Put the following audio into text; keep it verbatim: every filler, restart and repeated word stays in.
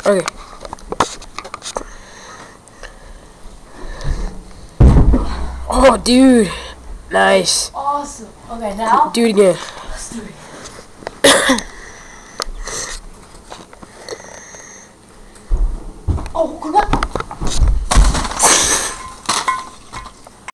Okay. Oh, dude. Nice. Awesome. Okay, now. Do it again. Let's do it. Oh, come on.